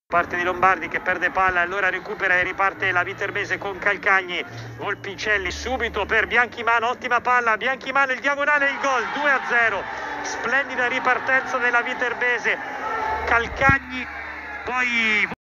Parte di Lombardi che perde palla, allora recupera e riparte la Viterbese con Calcagni. Volpicelli subito per Bianchimano, ottima palla, Bianchimano il diagonale, il gol 2-0, splendida ripartenza della Viterbese. Calcagni poi